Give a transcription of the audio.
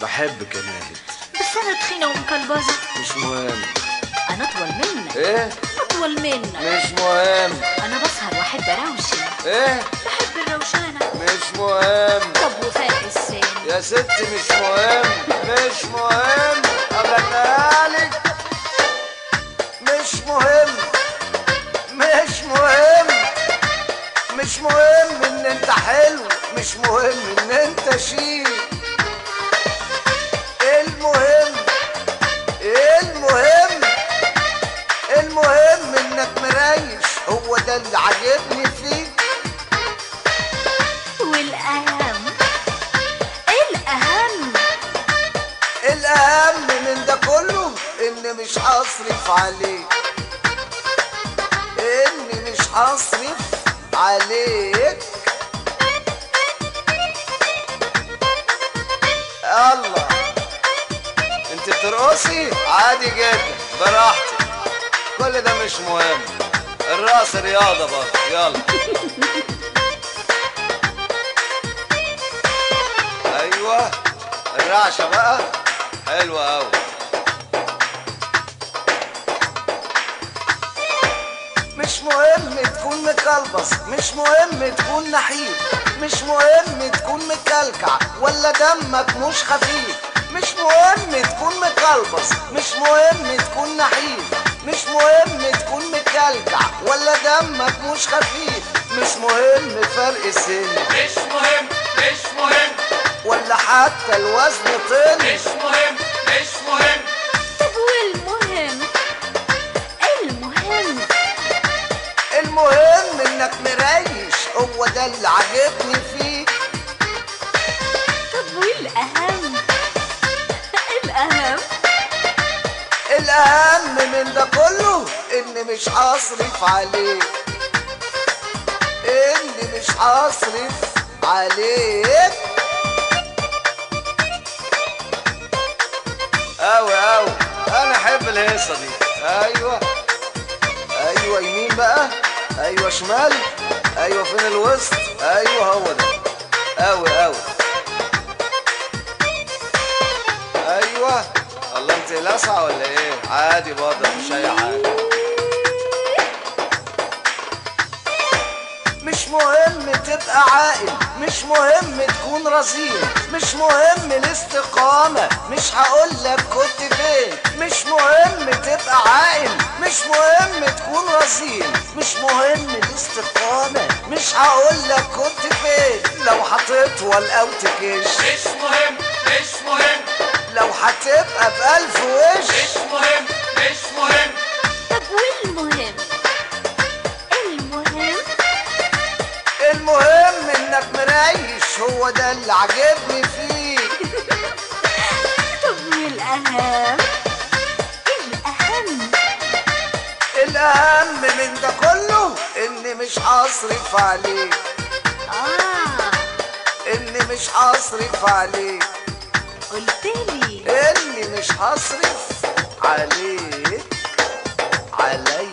بحبك يا ناهد. بس انا تخينه ومكلبزه. مش مهم. انا اطول منك. ايه؟ اطول منك. مش مهم. انا بسهر واحب اروشن. ايه؟ بحب الروشنه. مش مهم. طب وفرق السن؟ يا ستي مش مهم. مش مهم. اغنيهالك. مش مهم. مش مهم. مش مهم ان انت حلو، مش مهم ان انت شيك. المهم انك مريش، هو ده اللي عاجبني فيك. والاهم الاهم من ده كله اني مش هصرف عليك، اني مش هصرف عليك. الله، انت بترقصي عادي جدا براحتك، كل ده مش مهم. الرقص رياضة برضه. يلا. ايوه الرعشة بقى حلوة اوي. مش مهم تكون مكلبص، مش مهم تكون نحيف، مش مهم تكون مكلكع ولا دمك مش خفيف. مش مهم تكون مكلبص، مش مهم تكون نحيف، مش مهم تكون مكلكع ولا دمك مش خفيف. مش مهم فرق السن، مش مهم. مش مهم. ولا حتى الوزن طن. مش مهم. مش مهم. طب والمهم؟ المهم انك مريش، هو ده اللي عاجبني فيك. طب والاهم؟ الاهم من ده كله اني مش هصرف عليك، اني مش هصرف عليك. اوي اوي، انا احب الهيصه دي. ايوه ايوه يمين بقى، ايوه شمال، ايوه فين الوسط، ايوه هو ده. اوي اوي. ايوه. الله، انت لاسعه ولا ايه؟ عادي برضه مفيش اي حاجه. مش مهم تبقى عاقل، مش مهم تكون رزين، مش مهم الاستقامة، مش هقولك كنت فين. مش مهم تبقى عاقل، مش مهم تكون رزين، مش مهم الاستقامة، مش هقولك كنت فين. لو هتطول او تكش مش مهم. مش مهم. لو هتبقى بألف وش مش مهم. مش مهم. طب والمهم؟ المهم انك مريش، هو ده اللي عاجبني فيك. طب والاهم؟ الاهم من ده كله اني مش هصرف عليك، اني مش هصرف عليك. قلتلي اني مش هصرف عليك. عليك.